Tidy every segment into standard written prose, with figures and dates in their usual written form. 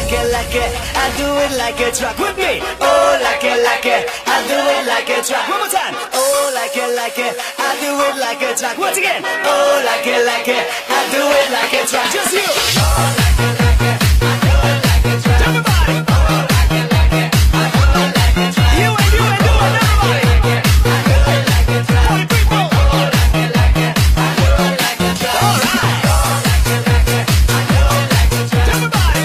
like it, I do it like it. Rock with me. Oh, like it, I do it like it. Rock one more time. Oh, like it, I do it like it. Rock once again. Oh, like it, I do it like it. Rock just you. Oh, like it, I do it like it. Rock everybody. Oh, like it, I do it like it. Rock you ain't doing everybody. I do it like it. Rock people. Oh, like it, I do it like it. All right. Oh, like it, I do it like it. Everybody.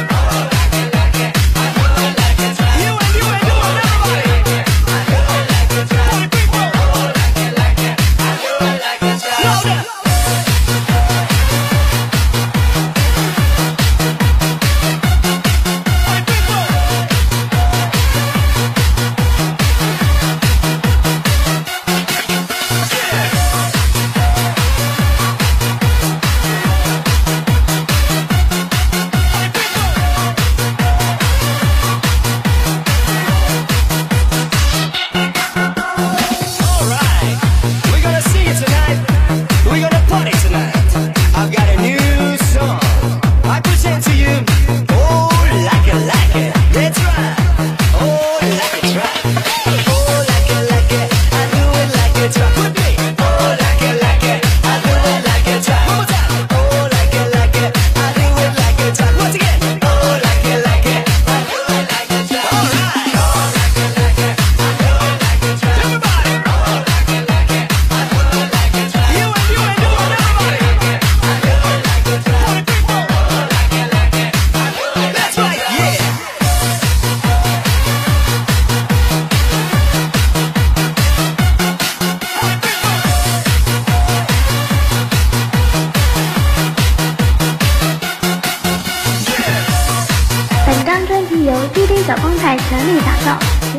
本张专辑由 DJ 小光台全力打造。